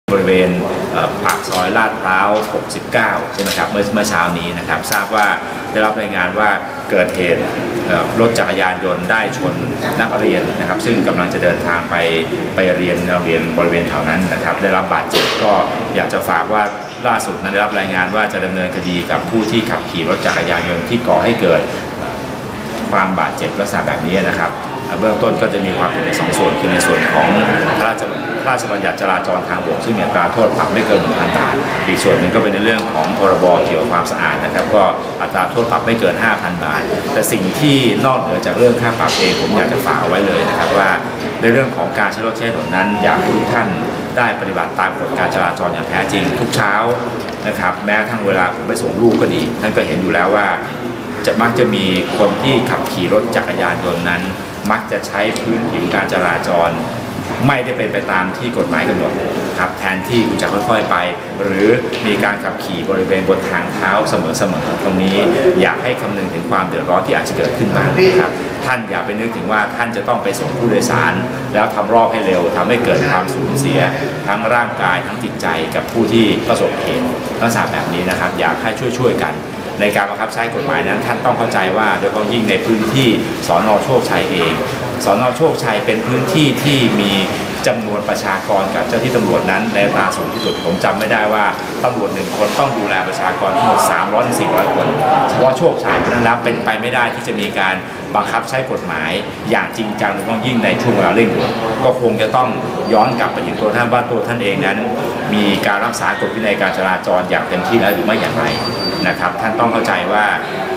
บริเวณปากซอยลาดพร้าว 69 ใช่ไหมครับเมื่อเช้านี้นะครับทราบว่าได้รับรายงานว่าเกิดเหตุรถจักรยานยนต์ได้ชนนักเรียนนะครับซึ่งกำลังจะเดินทางไปเรียนบริเวณแถวนั้นนะครับได้รับบาดเจ็บก็อยากจะฝากว่าล่าสุดนั้นได้รับรายงานว่าจะดำเนินคดีกับผู้ที่ขับขี่รถจักรยานยนต์ที่ก่อให้เกิดความบาดเจ็บลักษณะแบบนี้นะครับเบื้องต้นก็จะมีความผิดใน2 ส่วนคือในส่วนของพระราชบัญญัติจราจรทางบกซึ่งมีอัตราโทษปรับไม่เกิน 1,000 บาทอีกส่วนหนึ่งก็เป็นในเรื่องของพรบเกี่ยวกับความสะอาดนะครับก็อัตราโทษปรับไม่เกิน 5,000 บาทแต่สิ่งที่นอกเหนือจากเรื่องค่าปรับเองผมอยากจะฝากเอาไว้เลยนะครับว่าในเรื่องของการใช้รถใช้ถนนนั้นอยากให้ทุกท่านได้ปฏิบัติตามกฎการจราจรอย่างแท้จริงทุกเช้านะครับแม้ทั้งเวลาผมไปส่งลูกก็ดีท่านก็เห็นอยู่แล้วว่ามักจะมีคนที่ขับขี่รถจักรยานยนต์นั้นมักจะใช้พื้นผิวการจราจรไม่ได้เป็นไปตามที่กฎหมายกำหนดครับแทนที่คุณจะค่อยๆไปหรือมีการขับขี่บริเวณบนทางเท้าเสมอๆตรงนี้อยากให้คำนึงถึงความเดือดร้อนที่อาจจะเกิดขึ้นมาครับท่านอย่าไปนึกถึงว่าท่านจะต้องไปส่งผู้โดยสารแล้วทำรอบให้เร็วทำให้เกิดความสูญเสียทั้งร่างกายทั้งจิตใจกับผู้ที่ประสบเหตุลักษณะแบบนี้นะครับอยากให้ช่วยกันในการบังคับใช้กฎหมายนั้นท่านต้องเข้าใจว่าโดยเฉพาะยิ่งในพื้นที่สน.โชคชัยเองสน.โชคชัยเป็นพื้นที่ที่มีจำนวนประชากรกับเจ้าที่ตำรวจนั้นในอัตราสูงที่สุดผมจำไม่ได้ว่าตำรวจ1 คนต้องดูแลประชากรทั้งหมด300 ถึง 400 คนเฉพาะโชคชัยนั้นแล้วเป็นไปไม่ได้ที่จะมีการบังคับใช้กฎหมายอย่างจริงจังโดยเฉพาะยิ่งในช่วงเวลาเร่งด่วนก็คงจะต้องย้อนกลับไปถึงตัวท่านว่าตัวท่านเองนั้นมีการรักษากฎวินัยการจราจรอย่างเต็มที่แล้วหรือไม่อย่างไรนะครับท่านต้องเข้าใจว่า